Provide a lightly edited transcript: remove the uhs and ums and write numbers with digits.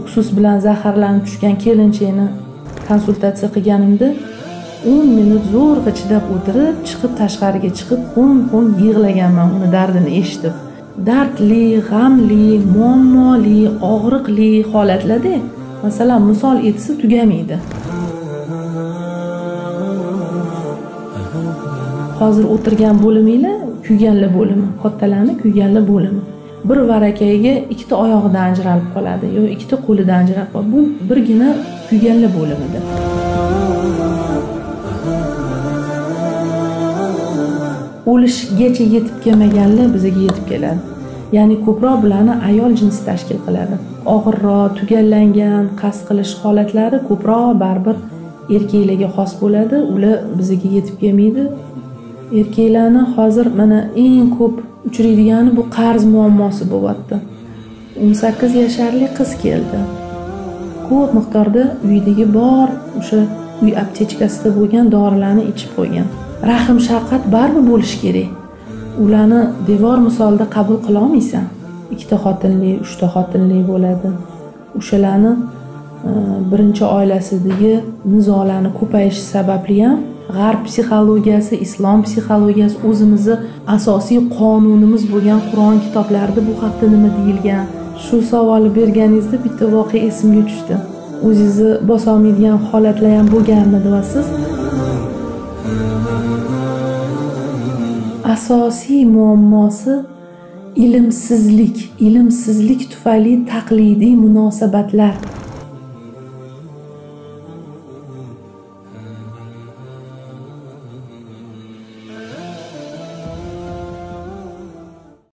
uksus bilan zaharlanib tushgan kelinchakni konsultatsiya qilganimda 10 minut zo'rg'a chidab o'tirib, chiqib tashqariga chiqib, qo'm yig'laganman uni dardini eshitib. Dardli, g'amli, muammoli, og'riqli holatlarda, masalan, misol etsa tugamaydi. Hozir o'tirgan bo'liminglar kuyganlar bo'limi, kattalarning kuyganlar bo'limi. Bir varakayiga ikkita oyog'idan ajralib qoladi yoki ikkita qo'lidan ajralib qoladi. Bu birgina kuyganlar bo'limida. O'lishgacha yetib kelmaganlar bizga yetib keladi. Ya'ni ko'proq bularni ayol jinsi tashkil qiladi. Og'irroq, tugallangan, qasd qilish holatlari ko'proq baribir erkaklarga xos bo'ladi. Ular bizga yetib kelmaydi. Erkaklarni hozir mana eng ko'p uchraydigani bu qarz muammosi bo'lyapti. 18 yoshli qiz keldi. Ko'p miqdorda uydagi bor o'sha uy aptechkasida bo'lgan dorilarni ichib qo'ygan. Rahim shafqat baribir bo'lish kerak. Ularni devor misolida qabul qila olmaysan. 2ta xotinli, 3ta xotinli bo'ladi. O'shalarni birinchi oilasidagi nizolarni ko'payishi sababli ham G'arb psixologiyasi, islom psixologiyasi, o'zimizni asosiy qonunimiz bo'lgan Qur'on kitoblarida bu haqda nima deyilgan? Shu savolni berganingizda bitta voqea esimga tushdi. O'zingizni bosa olmaydigan holatlar ham bo'lganmi deysiz? Asosiy muammosi ilmsizlik tufayli taqlidiy munosabatlar.